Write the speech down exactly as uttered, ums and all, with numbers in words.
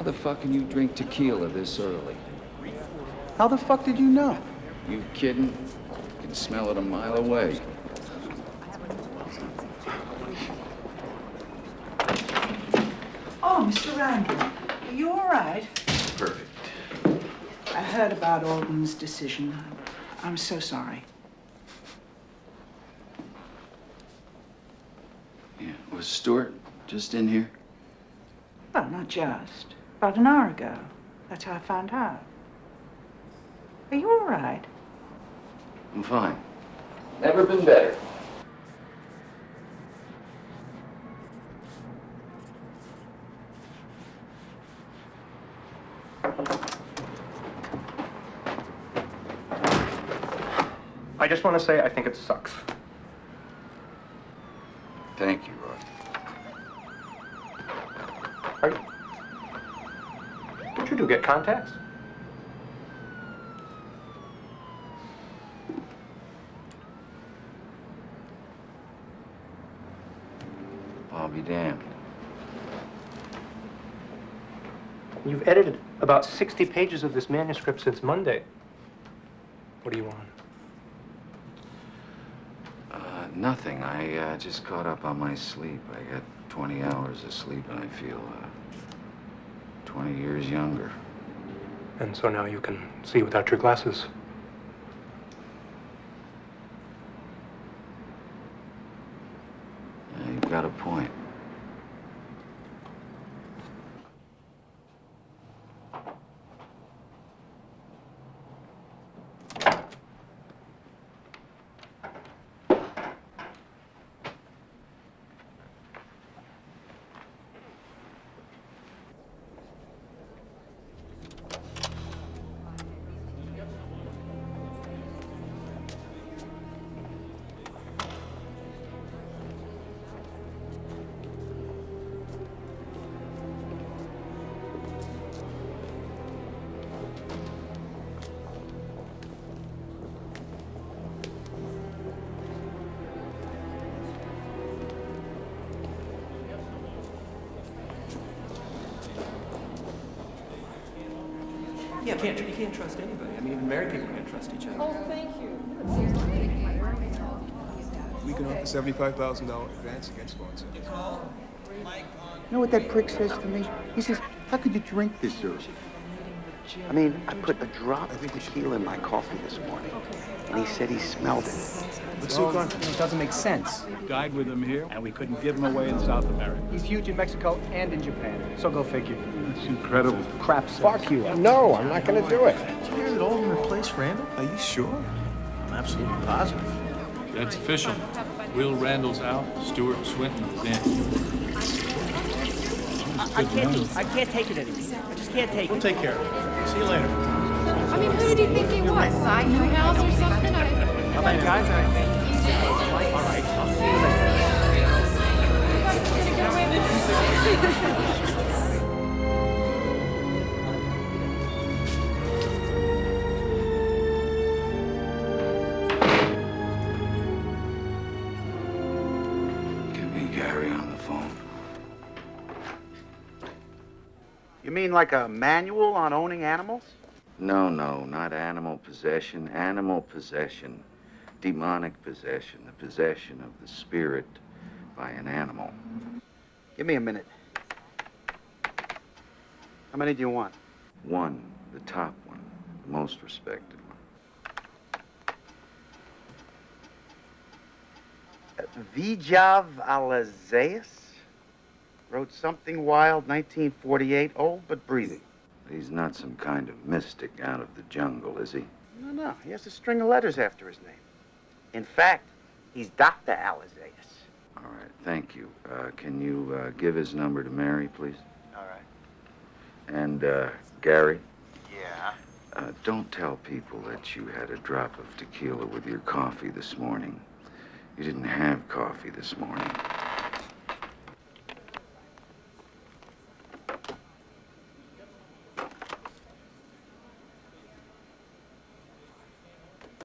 the fuck can you drink tequila this early? How the fuck did you know? You kidding? You can smell it a mile away. Oh, Mister Randall, are you all right? Perfect. I heard about Alden's decision. I'm so sorry. Yeah, was Stuart just in here? Well, not just. About an hour ago. That's how I found out. Are you all right? I'm fine. Never been better. I just want to say I think it sucks. Thank you, Roy. Are you... Don't you do get contacts? I'll be damned. You've edited about sixty pages of this manuscript since Monday. What do you want? Uh, nothing. I uh, just caught up on my sleep. I got twenty hours of sleep and I feel uh, twenty years younger. And so now you can see without your glasses. Yeah, you've got a point. Yeah, you can't, you can't trust anybody. I mean, even married people can't trust each other. Oh, thank you. We can offer seventy-five thousand dollars advance against sponsor. You know what that prick says to me? He says, how could you drink this early? I mean, I put a drop of tequila in my coffee this morning, and he said he smelled it. What's so Well, it doesn't make sense. We died with him here, and we couldn't give him away in South America. He's huge in Mexico and in Japan, so go figure. That's incredible. Crap. Fuck you. No, I'm not going to do it. Did you hear that Alden replaced Randall? Are you sure? I'm absolutely positive. That's official. Will Randall's out. Stuart Swinton is in. I, I can't do I can't take it anymore. I just can't take We'll it. take care of it. See you later. I mean, who did he think he was? Side Newhouse or something? I... How about guys? All right. I'll see you later. Get me Gary on the phone. You mean like a manual on owning animals? No, no, not animal possession. Animal possession. Demonic possession. The possession of the spirit by an animal. Give me a minute. How many do you want? One, the top one, the most respected one. Uh, Vijav Alazeus wrote Something Wild, nineteen forty-eight, old but breathing. He's not some kind of mystic out of the jungle, is he? No, no, he has a string of letters after his name. In fact, he's Doctor Alazeus. All right, thank you. Uh, can you uh, give his number to Mary, please? All right. And, uh, Gary? Yeah? Uh, don't tell people that you had a drop of tequila with your coffee this morning. You didn't have coffee this morning.